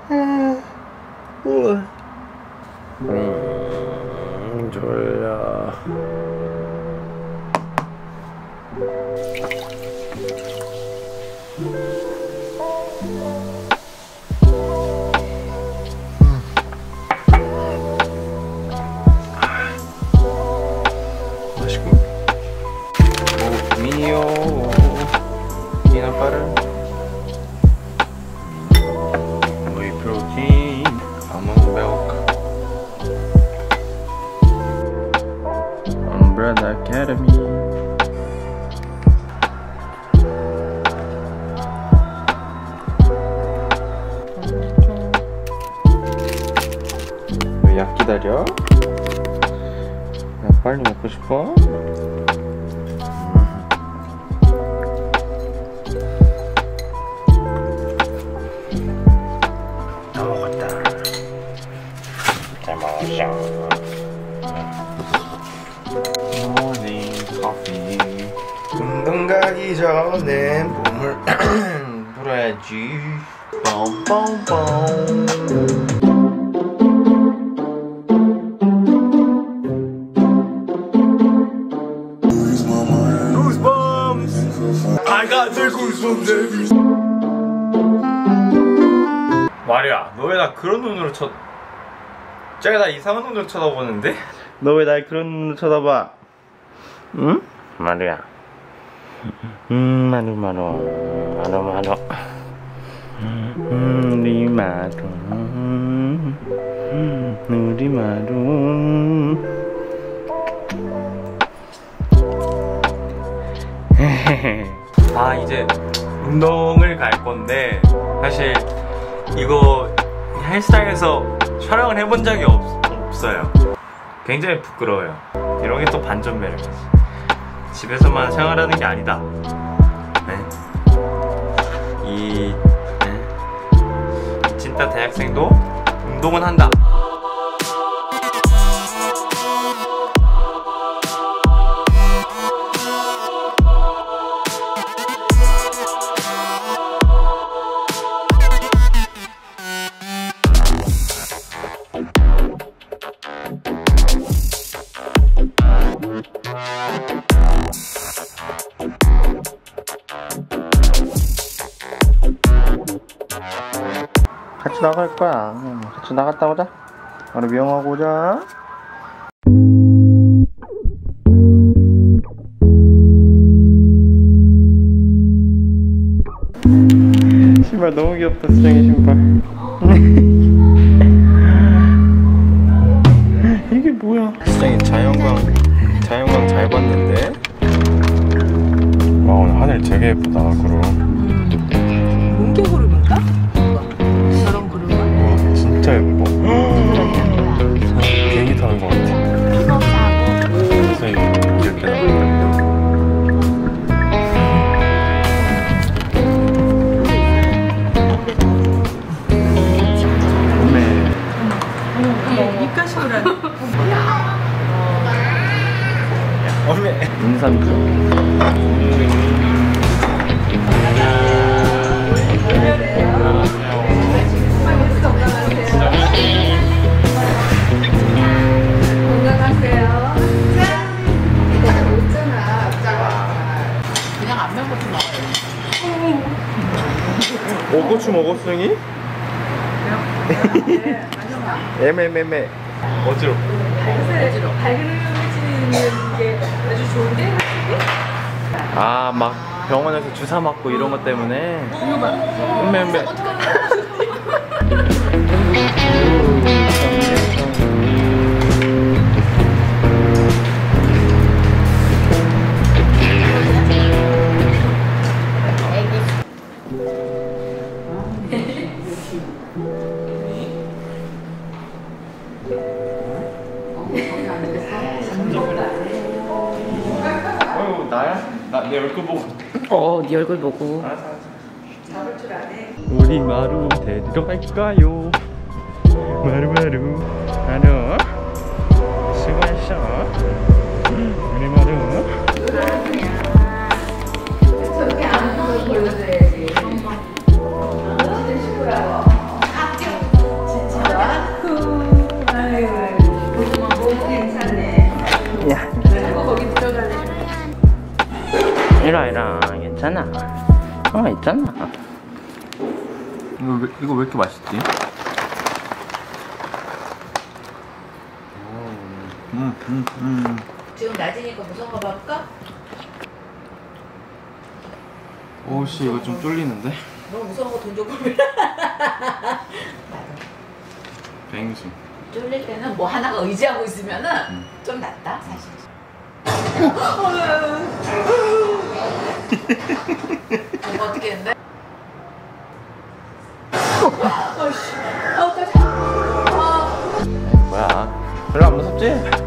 졸려. 맛있고. 미니요. 피넛버터. whey protein. almond milk. Umbrella Academy. 왜 약 기다려? 야, 빨리 먹고 싶어? 다 먹었다. 잘 먹었어. 모닝 커피. 운동 가기 전에 몸을 불어야지. 뻥뻥뻥. 마리아, 너 왜 나 그런 눈으로 쟤가 나 이상한 눈으로 쳐다보는데? 너 왜 날 그런 눈으로 쳐다봐? 응? 마리아. 마루 우리 마루 우리 마루. 아, 이제 운동을 갈 건데 사실 이거 헬스장에서 촬영을 해본 적이 없어요. 굉장히 부끄러워요. 이런 게 또 반전 매력이지. 집에서만 생활하는 게 아니다. 네. 진짜 대학생도 운동은 한다. 같이 나갈 거야. 같이 나갔다 오자. 우리 미용하고 오자. 신발 너무 귀엽다. 수정이 신발. 이게 뭐야? 수정이 자연광 잘 봤는데. 와, 오늘 하늘 되게 예쁘다. 구름. 뭉게구름인가? 저런 구름은? 와, 진짜 예뻐. 비행기 타는 것 같아. 선생님 이렇게 나왔다. 입가심이라니. 어메. 인삼주. 오고추 먹었으니? 애매매매. 어지러. 발그레지는 게 아주 좋은데? 아, 막 병원에서 주사 맞고 이런 것 때문에. 이거 봐. 애매매. 어휴, 나야? 내 얼굴 보고. 네 얼굴 보고. 잡을 줄 아네. 우리 마루 데리러 갈까요? 마루. 수고했어. 우리 마루. 저렇게 안 보여줘야지. 있잖아. 있잖아. 이거 왜 이렇게 맛있지? 지금 낮이니까 무서운 거 봐볼까? 오씨 이거 좀 쫄리는데? 너무 무서운 거 돈 줘 보면. 뱅수. 쫄릴 때는 뭐 하나가 의지하고 있으면은 좀 낫다 사실. 이거 어떻게 했는데? 뭐야? 별로 안 무섭지?